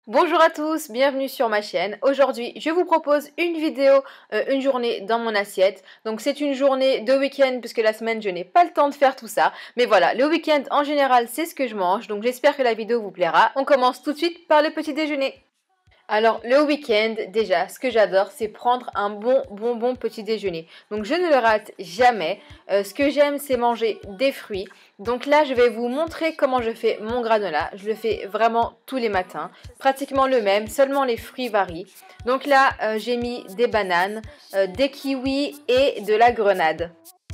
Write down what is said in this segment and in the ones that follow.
Bonjour à tous, bienvenue sur ma chaîne. Aujourd'hui, je vous propose une vidéo, une journée dans mon assiette. Donc c'est une journée de week-end puisque la semaine, je n'ai pas le temps de faire tout ça. Mais voilà, le week-end en général, c'est ce que je mange. Donc j'espère que la vidéo vous plaira. On commence tout de suite par le petit déjeuner. Alors, le week-end, déjà, ce que j'adore, c'est prendre un bon petit déjeuner. Donc, je ne le rate jamais. Ce que j'aime, c'est manger des fruits. Donc là, je vais vous montrer comment je fais mon granola. Je le fais vraiment tous les matins. Pratiquement le même, seulement les fruits varient. Donc là, j'ai mis des bananes, des kiwis et de la grenade.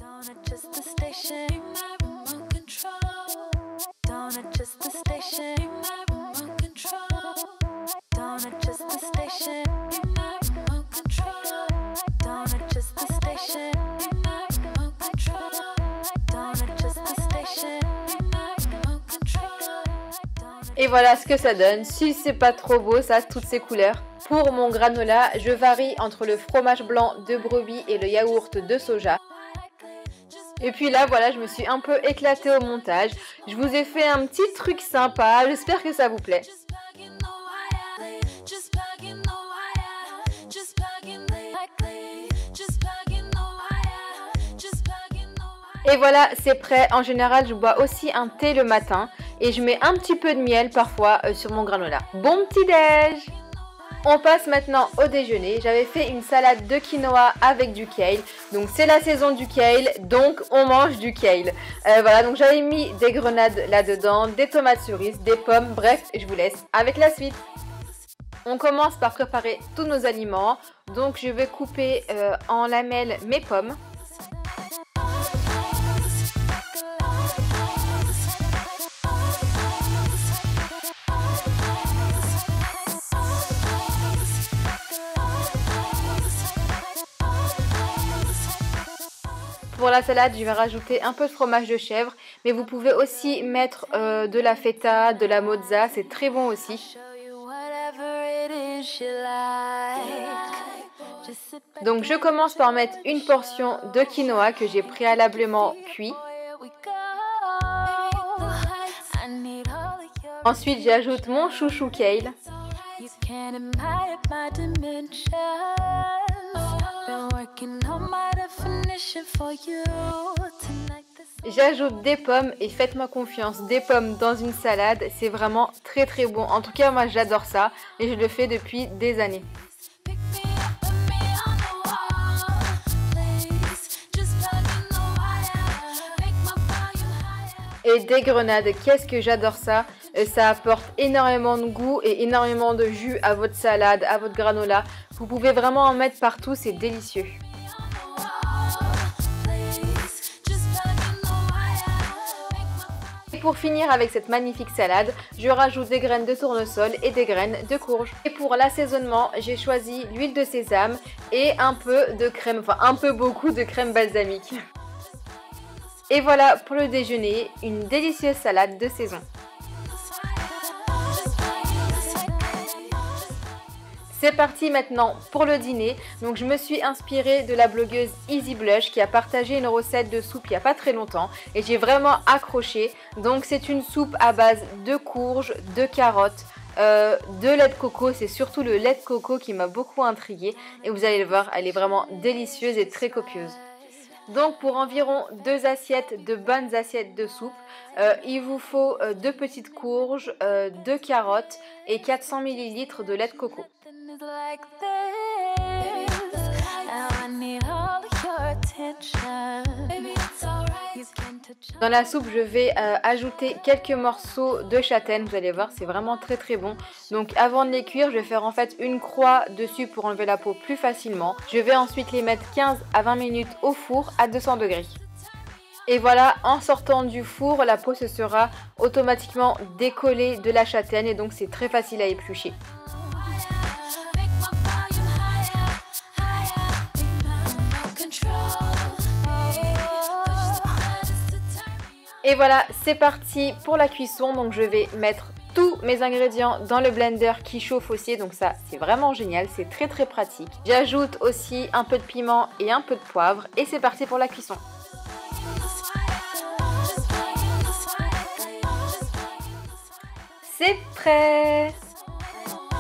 Et voilà ce que ça donne. Si c'est pas trop beau, ça, toutes ces couleurs. Pour mon granola, je varie entre le fromage blanc de brebis et le yaourt de soja. Et puis là, voilà, je me suis un peu éclatée au montage. Je vous ai fait un petit truc sympa. J'espère que ça vous plaît. Et voilà, c'est prêt. En général, je bois aussi un thé le matin et je mets un petit peu de miel parfois sur mon granola. Bon petit déj! On passe maintenant au déjeuner. J'avais fait une salade de quinoa avec du kale. Donc c'est la saison du kale, donc on mange du kale. Voilà, donc j'avais mis des grenades là-dedans, des tomates cerises, des pommes. Bref, je vous laisse avec la suite. On commence par préparer tous nos aliments. Donc je vais couper en lamelles mes pommes. Pour la salade, je vais rajouter un peu de fromage de chèvre, mais vous pouvez aussi mettre de la feta, de la mozza, c'est très bon aussi. Donc je commence par mettre une portion de quinoa que j'ai préalablement cuit. Ensuite, j'ajoute mon chouchou kale. J'ajoute des pommes et faites-moi confiance, des pommes dans une salade, c'est vraiment très bon. En tout cas, moi j'adore ça et je le fais depuis des années. Et des grenades, qu'est-ce que j'adore ça. Ça apporte énormément de goût et énormément de jus à votre salade, à votre granola. Vous pouvez vraiment en mettre partout, c'est délicieux. Et pour finir avec cette magnifique salade, je rajoute des graines de tournesol et des graines de courge. Et pour l'assaisonnement, j'ai choisi l'huile de sésame et un peu de crème, enfin un peu beaucoup de crème balsamique. Et voilà pour le déjeuner, une délicieuse salade de saison. C'est parti maintenant pour le dîner. Donc je me suis inspirée de la blogueuse Easy Blush qui a partagé une recette de soupe il n'y a pas très longtemps et j'ai vraiment accroché. Donc c'est une soupe à base de courges, de carottes, de lait de coco. C'est surtout le lait de coco qui m'a beaucoup intriguée et vous allez le voir, elle est vraiment délicieuse et très copieuse. Donc pour environ 2 assiettes, de bonnes assiettes de soupe, il vous faut 2 petites courges, 2 carottes et 400 ml de lait de coco. Dans la soupe, je vais ajouter quelques morceaux de châtaigne, vous allez voir, c'est vraiment très bon. Donc avant de les cuire, je vais faire en fait une croix dessus pour enlever la peau plus facilement. Je vais ensuite les mettre 15 à 20 minutes au four à 200 degrés. Et voilà, en sortant du four, la peau se sera automatiquement décollée de la châtaigne et donc c'est très facile à éplucher. Et voilà, c'est parti pour la cuisson. Donc je vais mettre tous mes ingrédients dans le blender qui chauffe aussi. Donc ça, c'est vraiment génial, c'est très pratique. J'ajoute aussi un peu de piment et un peu de poivre. Et c'est parti pour la cuisson. C'est prêt!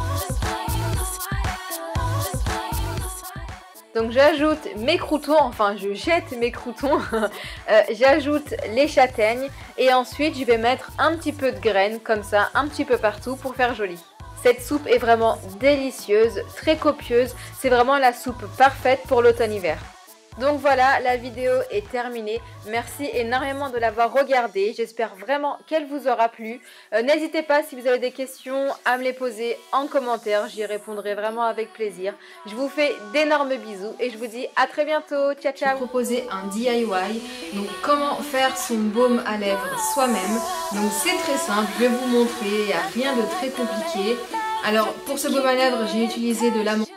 Donc j'ajoute mes croûtons, enfin je jette mes croûtons, j'ajoute les châtaignes et ensuite je vais mettre un petit peu de graines comme ça, un petit peu partout pour faire joli. Cette soupe est vraiment délicieuse, très copieuse, c'est vraiment la soupe parfaite pour l'automne-hiver. Donc voilà, la vidéo est terminée. Merci énormément de l'avoir regardée. J'espère vraiment qu'elle vous aura plu. N'hésitez pas si vous avez des questions à me les poser en commentaire. J'y répondrai vraiment avec plaisir. Je vous fais d'énormes bisous et je vous dis à très bientôt. Ciao, ciao. Je vais proposer un DIY. Donc comment faire son baume à lèvres soi-même. Donc c'est très simple. Je vais vous montrer. Il n'y a rien de très compliqué. Alors pour ce baume à lèvres, j'ai utilisé de l'amande.